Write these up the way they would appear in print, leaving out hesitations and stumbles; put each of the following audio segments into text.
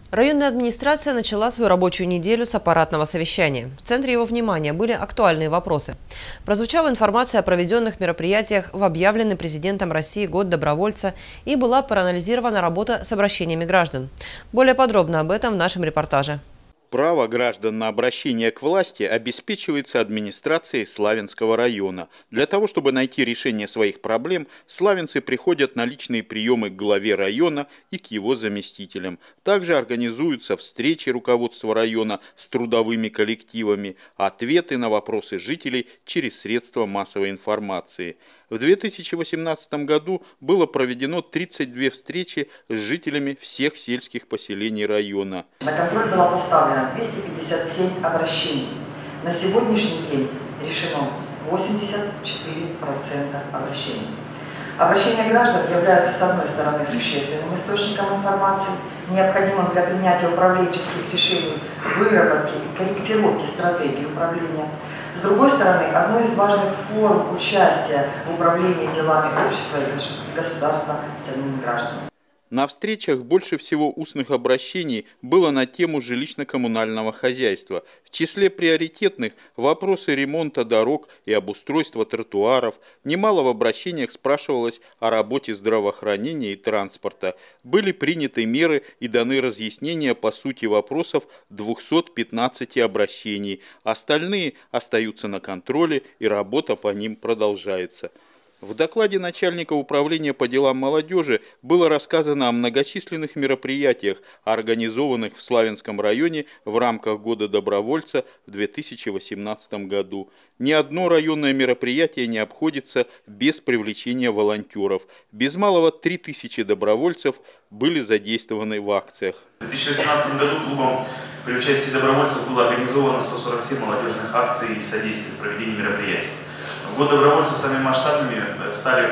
Районная администрация начала свою рабочую неделю с аппаратного совещания. В центре его внимания были актуальные вопросы. Прозвучала информация о проведенных мероприятиях в объявленный президентом России год добровольца и была проанализирована работа с обращениями граждан. Более подробно об этом в нашем репортаже. Право граждан на обращение к власти обеспечивается администрацией Славянского района. Для того, чтобы найти решение своих проблем, славянцы приходят на личные приемы к главе района и к его заместителям. Также организуются встречи руководства района с трудовыми коллективами, ответы на вопросы жителей через средства массовой информации. В 2018 году было проведено 32 встречи с жителями всех сельских поселений района. На контроль было поставлено 257 обращений. На сегодняшний день решено 84% обращений. Обращения граждан являются, с одной стороны, существенным источником информации, необходимым для принятия управленческих решений, выработки и корректировки стратегии управления. С другой стороны, одной из важных форм участия в управлении делами общества и государства самими гражданами. На встречах больше всего устных обращений было на тему жилищно-коммунального хозяйства. В числе приоритетных вопросы ремонта дорог и обустройства тротуаров. Немало в обращениях спрашивалось о работе здравоохранения и транспорта. Были приняты меры и даны разъяснения по сути вопросов 215 обращений. Остальные остаются на контроле, и работа по ним продолжается. В докладе начальника управления по делам молодежи было рассказано о многочисленных мероприятиях, организованных в Славянском районе в рамках Года добровольца в 2018 году. Ни одно районное мероприятие не обходится без привлечения волонтеров. Без малого 3000 добровольцев были задействованы в акциях. В 2018 году клубом при участии добровольцев было организовано 147 молодежных акций и содействия в проведении мероприятий. В год добровольцев самыми масштабными стали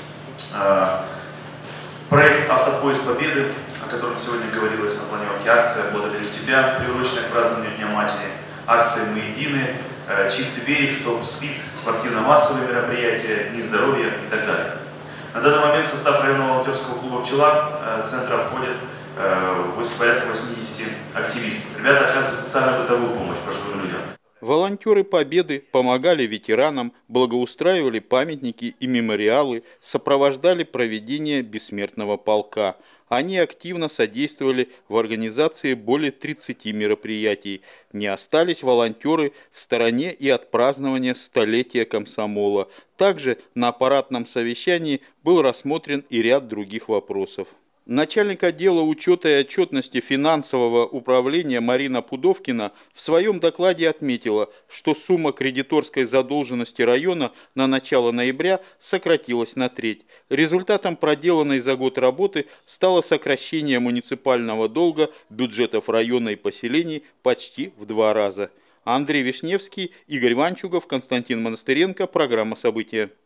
проект «Автопоезд Победы», о котором сегодня говорилось на планировке, акция «Благодарю тебя», приуроченная к празднованию Дня Матери, акция «Мы едины», «Чистый берег», «Стоп-спид», спортивно-массовые мероприятия, «Дни здоровья» и так далее. На данный момент в состав районного волонтерского клуба «Пчела» центра входит порядка 80 активистов. Ребята оказывают социально-бытовую помощь пожилым людям. Волонтеры Победы помогали ветеранам, благоустраивали памятники и мемориалы, сопровождали проведение бессмертного полка. Они активно содействовали в организации более 30 мероприятий. Не остались волонтеры в стороне и от празднования столетия комсомола. Также на аппаратном совещании был рассмотрен и ряд других вопросов. Начальник отдела учета и отчетности финансового управления Марина Пудовкина в своем докладе отметила, что сумма кредиторской задолженности района на начало ноября сократилась на треть. Результатом проделанной за год работы стало сокращение муниципального долга бюджетов района и поселений почти в 2 раза. Андрей Вишневский, Игорь Ванчугов, Константин Монастыренко. Программа «События».